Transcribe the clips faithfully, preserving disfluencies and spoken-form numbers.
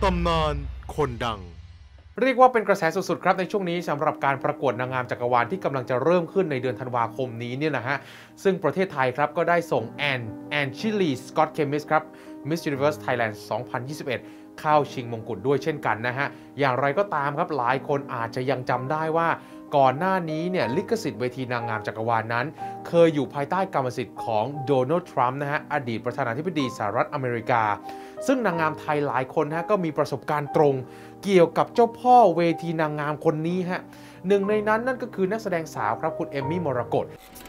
ตำนานคนดังเรียกว่าเป็นกระแสสุดๆครับในช่วงนี้สำหรับการประกวดนางงามจักรวาลที่กำลังจะเริ่มขึ้นในเดือนธันวาคมนี้เนี่ยนะฮะซึ่งประเทศไทยครับก็ได้ส่งแอนแอนชิลีสกอตเคมิสครับ Miss Universe Thailand สองพันยี่สิบเอ็ด เข้าชิงมงกุฎด้วยเช่นกันนะฮะอย่างไรก็ตามครับหลายคนอาจจะยังจำได้ว่าก่อนหน้านี้เนี่ยลิขสิทธิ์เวทีนางงามจักรวาลนั้นเคยอยู่ภายใต้กรรมสิทธิ์ของโดนัลด์ทรัมป์นะฮะอดีตประธานาธิบดีสหรัฐอเมริกาซึ่งนางงามไทยหลายคนฮะก็มีประสบการณ์ตรงเกี่ยวกับเจ้าพ่อเวทีนางงามคนนี้ฮะหนึ่งในนั้นนั่นก็คือนักแสดงสาวครับคุณเอมมี่มรกต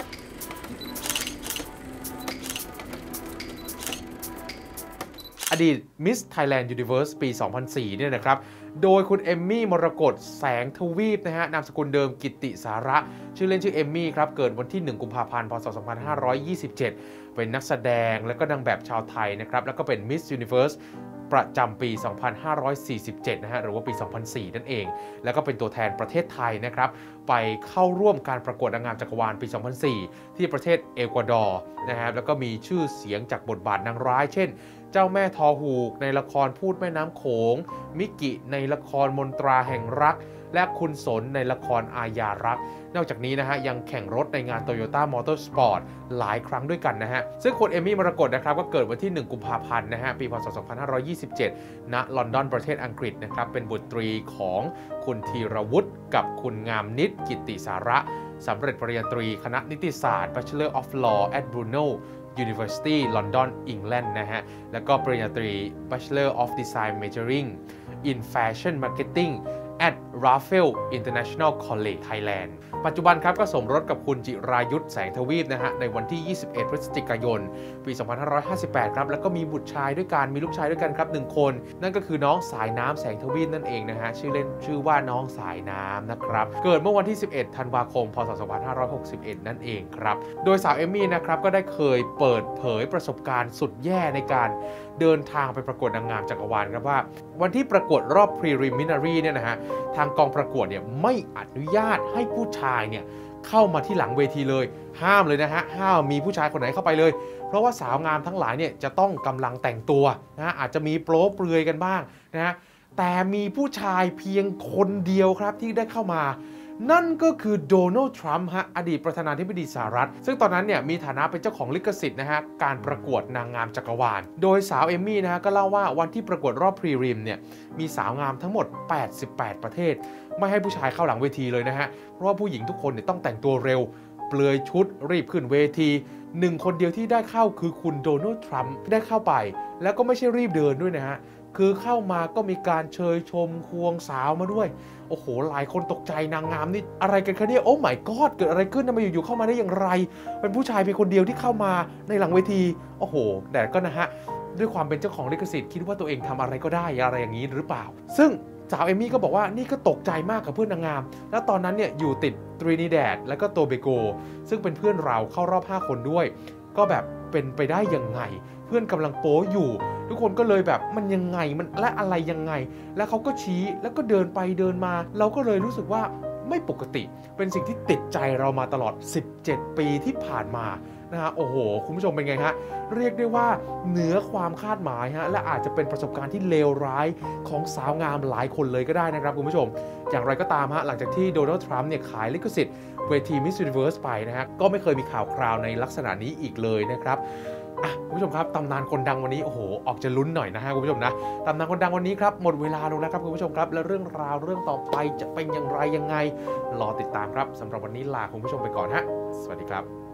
อดีต Miss Thailand Universe ปี สองพันสี่ เนี่ยนะครับโดยคุณเอมมี่มรกตแสงทวีปนะฮะนามสกุลเดิมกิตติสาระชื่อเล่นชื่อเอมมี่ครับเกิดวันที่หนึ่งกุมภาพันธ์พศสองพันห้าร้อยยี่สิบเจ็ดเป็นนักแสดงและก็นางแบบชาวไทยนะครับแล้วก็เป็น Miss Universe ประจำปี สองพันห้าร้อยสี่สิบเจ็ด นะฮะหรือว่าปี สองพันสี่ นั่นเองแล้วก็เป็นตัวแทนประเทศไทยนะครับไปเข้าร่วมการประกวดนางงามจักรวาลปี สองพันสี่ ที่ประเทศเอกวาดอร์นะฮะแล้วก็มีชื่อเสียงจากบทบาทนางร้ายเช่นเจ้าแม่ทอหูกในละครพูดแม่น้ำโขงมิกิในละครมนตราแห่งรักและคุณสนในละครอาญารักนอกจากนี้นะฮะยังแข่งรถในงาน Toyota Motorsport หลายครั้งด้วยกันนะฮะซึ่งคุณเอมมี่มรกตนะครับก็เกิดวันที่หนึ่งกุมภาพันธ์นะฮะปีพศสองพันห้าร้อยยี่สิบเจ็ดณลอนดอนประเทศอังกฤษนะครับเป็นบุตรีของคุณธีรวุฒิกับคุณงามนิตกิตติสาระสำเร็จปริญญาตรีคณะนิติศาสตร์ Bachelor of Law at Brunel University London England นะฮะแล้วก็ปริญญาตรี Bachelor of Design Majoring in Fashion Marketing at Raffles International College Thailand ปัจจุบันครับก็สมรสกับคุณจิรายุทธแสงทวีปนะฮะในวันที่ยี่สิบเอ็ดพฤศจิกายนปีสองพันห้าร้อยห้าสิบแปดครับแล้วก็มีบุตรชายด้วยกันมีลูกชายด้วยกันครับหนึ่งคนนั่นก็คือน้องสายน้ำแสงทวีปนั่นเองนะฮะชื่อเล่นชื่อว่าน้องสายน้ำนะครับเกิดเมื่อวันที่สิบเอ็ดธันวาคมพศสองพันห้าร้อยหกสิบเอ็ดนั่นเองครับโดยสาวเอมมี่นะครับก็ได้เคยเปิดเผยประสบการณ์สุดแย่ในการเดินทางไปประกวดนางงามจักรวาลครับว่าวันที่ประกวดรอบ preliminary เนี่ยนะฮะทางกองประกวดเนี่ยไม่อนุญาตให้ผู้ชายเนี่ยเข้ามาที่หลังเวทีเลยห้ามเลยนะฮะห้ามมีผู้ชายคนไหนเข้าไปเลยเพราะว่าสาวงามทั้งหลายเนี่ยจะต้องกำลังแต่งตัวนะฮะอาจจะมีโป๊เปลือยกันบ้างนะฮะแต่มีผู้ชายเพียงคนเดียวครับที่ได้เข้ามานั่นก็คือโดนัลด์ทรัมป์ฮะอดีตประธานาธิบดีสหรัฐซึ่งตอนนั้นเนี่ยมีฐานะเป็นเจ้าของลิขสิทธิ์นะฮะการประกวดนางงามจักรวาลโดยสาวเอมมี่นะฮะก็เล่าว่าวันที่ประกวดรอบพรีริมเนี่ยมีสาวงามทั้งหมดแปดสิบแปดประเทศไม่ให้ผู้ชายเข้าหลังเวทีเลยนะฮะเพราะว่าผู้หญิงทุกคนเนี่ยต้องแต่งตัวเร็วเปลือยชุดรีบขึ้นเวทีหนึ่งคนเดียวที่ได้เข้าคือคุณโดนัลด์ทรัมป์ได้เข้าไปแล้วก็ไม่ใช่รีบเดินด้วยนะฮะคือเข้ามาก็มีการเชยชมควงสาวมาด้วยโอ้โหหลายคนตกใจนางงามนี่อะไรกันคะเนี่ยโอ้ my god เกิดอะไรขึ้นทำไมอยู่ๆเข้ามาได้อย่างไรเป็นผู้ชายเพียงคนเดียวที่เข้ามาในหลังเวทีโอ้โหแต่ก็นะฮะด้วยความเป็นเจ้าของลิขสิทธิ์คิดว่าตัวเองทำอะไรก็ได้อะไรอย่างนี้หรือเปล่าซึ่งสาวเอมมี่ก็บอกว่านี่ก็ตกใจมากกับเพื่อนนางงามแล้วตอนนั้นเนี่ยอยู่ติดตรินิแดดและก็โตเบโกซึ่งเป็นเพื่อนเราเข้ารอบห้าคนด้วยก็แบบเป็นไปได้ยังไงเพื่อนกำลังโป๊อยู่ทุกคนก็เลยแบบมันยังไงมันและอะไรยังไงแล้วเขาก็ชี้แล้วก็เดินไปเดินมาเราก็เลยรู้สึกว่าไม่ปกติเป็นสิ่งที่ติดใจเรามาตลอดสิบเจ็ดปีที่ผ่านมานะฮะโอ้โหคุณผู้ชมเป็นไงฮะเรียกได้ว่าเหนือความคาดหมายฮะและอาจจะเป็นประสบการณ์ที่เลวร้ายของสาวงามหลายคนเลยก็ได้นะครับคุณผู้ชมอย่างไรก็ตามฮะหลังจากที่โดนัลด์ทรัมป์เนี่ยขายลิขสิทธิ์เวที Miss Universe ไปนะฮะก็ไม่เคยมีข่าวคราวในลักษณะนี้อีกเลยนะครับอ่ะคุณผู้ชมครับตำนานคนดังวันนี้โอ้โหออกจะลุ้นหน่อยนะฮะคุณผู้ชมนะตำนานคนดังวันนี้ครับหมดเวลาลงแล้วครับคุณผู้ชมครับและเรื่องราวเรื่องต่อไปจะเป็นอย่างไรยังไงรอติดตามครับสำหรับวันนี้ลาคุณผู้ชมไปก่อนฮะสวัสดีครับ